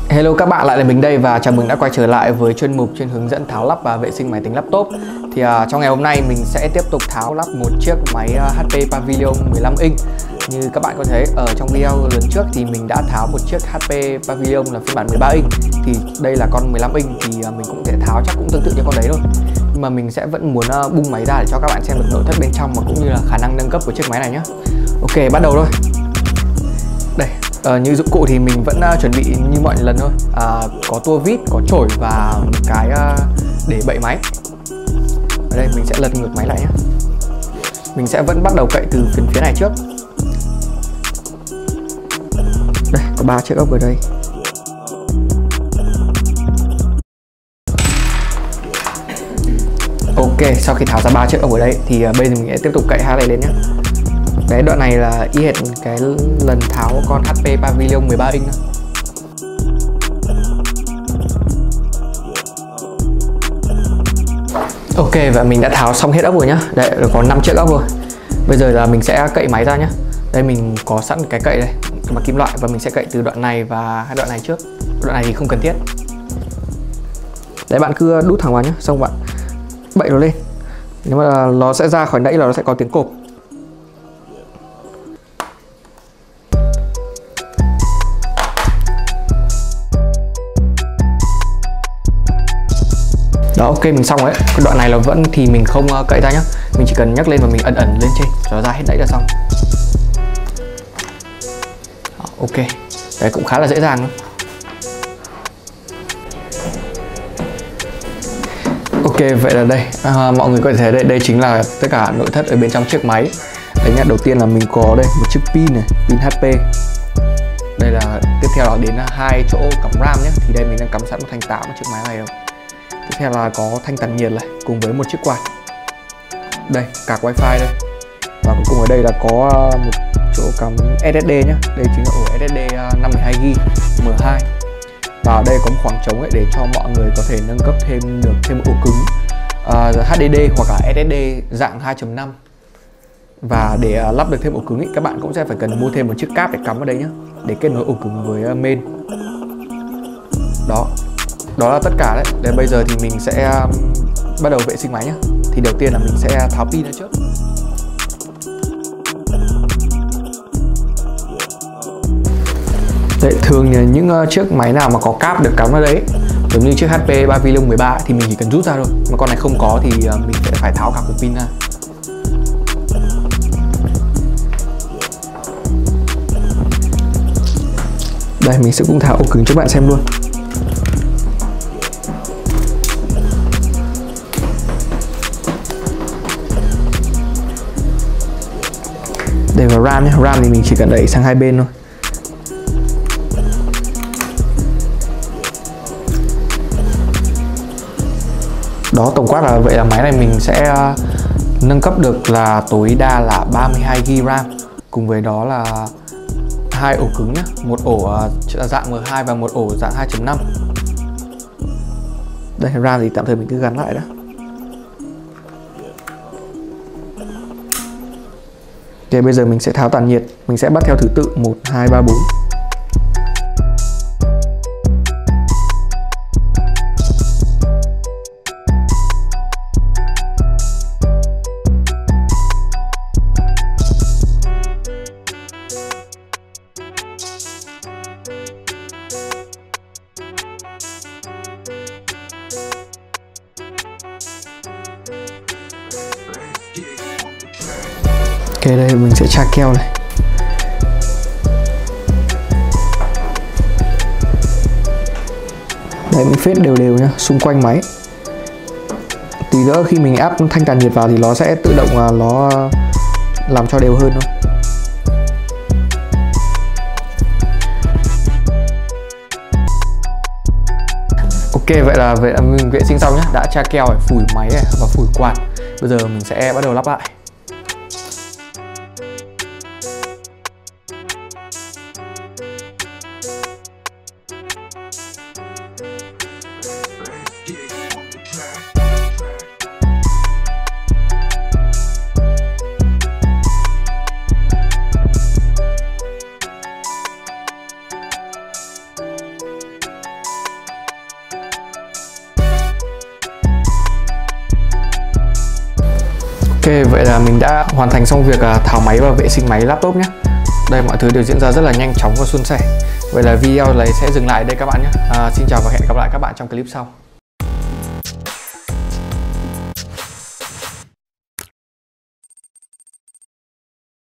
Hello các bạn, lại là mình đây và chào mừng đã quay trở lại với chuyên mục hướng dẫn tháo lắp và vệ sinh máy tính laptop. Thì trong ngày hôm nay mình sẽ tiếp tục tháo lắp một chiếc máy HP Pavilion 15 inch. Như các bạn có thấy ở trong video lần trước thì mình đã tháo một chiếc HP Pavilion là phiên bản 13 inch. Thì đây là con 15 inch thì mình cũng sẽ tháo chắc cũng tương tự như con đấy thôi. Nhưng mà mình sẽ vẫn muốn bung máy ra để cho các bạn xem được nội thất bên trong và cũng như là khả năng nâng cấp của chiếc máy này nhé. Ok, bắt đầu thôi. Đây, như dụng cụ thì mình vẫn chuẩn bị như mọi lần thôi, có tua vít, có chổi và một cái để bậy máy. Ở đây mình sẽ lật ngược máy lại nhé. Mình sẽ vẫn bắt đầu cậy từ phía này trước. Đây, có 3 chiếc ốc ở đây. Ok, sau khi tháo ra 3 chiếc ốc ở đây thì bây giờ mình sẽ tiếp tục cậy hai này lên nhé. Đấy, đoạn này là y hệt cái lần tháo con HP Pavilion 13 inch đó. Ok, và mình đã tháo xong hết ốc rồi nhá. Đây, còn 5 chiếc ốc rồi. Bây giờ là mình sẽ cậy máy ra nhá. Đây, mình có sẵn cái cậy đây, cái mặt kim loại, và mình sẽ cậy từ đoạn này và hai đoạn này trước. Đoạn này thì không cần thiết. Đấy, bạn cứ đút thẳng vào nhá, xong bạn bậy nó lên. Nếu mà nó sẽ ra khỏi nãy là nó sẽ có tiếng cộp. Đó, ok, mình xong rồi đấy. Cái đoạn này là vẫn thì mình không cậy ra nhá. Mình chỉ cần nhấc lên và mình ẩn lên trên cho nó ra hết đẩy là xong. Đó, ok. Đấy cũng khá là dễ dàng thôi. Ok, vậy là đây mọi người có thể thấy đây chính là tất cả nội thất ở bên trong chiếc máy. Đấy nhá, đầu tiên là mình có đây một chiếc pin này, pin HP. Đây là tiếp theo là đến 2 chỗ cắm RAM nhé. Thì đây mình đang cắm sẵn một thanh 8 ở chiếc máy này đâu. Tiếp theo là có thanh tản nhiệt này cùng với một chiếc quạt. Đây, card wifi đây. Và cuối cùng ở đây là có một chỗ cắm SSD nhé. Đây chính là ổ SSD 512GB M2. Và ở đây có một khoảng trống ấy để cho mọi người có thể nâng cấp thêm được thêm ổ cứng HDD hoặc là SSD dạng 2.5. Và để lắp được thêm ổ cứng ấy, các bạn cũng sẽ phải cần mua thêm một chiếc cáp để cắm vào đây nhé, để kết nối ổ cứng với main. Đó là tất cả đấy. Để bây giờ thì mình sẽ bắt đầu vệ sinh máy nhé. Thì đầu tiên là mình sẽ tháo pin ra trước. Đấy, thường là những chiếc máy nào mà có cáp được cắm vào đấy, giống như chiếc HP Pavilion 13 thì mình chỉ cần rút ra thôi. Mà con này không có thì mình sẽ phải tháo cả cục pin ra. Đây, mình sẽ cũng tháo ổ cứng cho bạn xem luôn. Đây là RAM nhé, RAM thì mình chỉ cần đẩy sang hai bên thôi. Đó, tổng quát là vậy là máy này mình sẽ nâng cấp được là tối đa là 32GB RAM. Cùng với đó là 2 ổ cứng nhé, một ổ dạng M2 và một ổ dạng 2.5. Đây, RAM thì tạm thời mình cứ gắn lại đó. Thì bây giờ mình sẽ tháo tản nhiệt. Mình sẽ bắt theo thứ tự 1, 2, 3, 4. Ok, đây mình sẽ tra keo này. Đấy, mình phết đều nhá, xung quanh máy. Tí nữa khi mình áp thanh tản nhiệt vào thì nó sẽ tự động nó làm cho đều hơn thôi. Ok, vậy là mình vệ sinh xong nhé. Đã tra keo, phủi máy và phủi quạt. Bây giờ mình sẽ bắt đầu lắp lại. vậy là mình đã hoàn thành xong việc tháo máy và vệ sinh máy laptop nhé. Đây, mọi thứ đều diễn ra rất là nhanh chóng và suôn sẻ. Vậy là video này sẽ dừng lại đây các bạn nhé. Xin chào và hẹn gặp lại các bạn trong clip sau.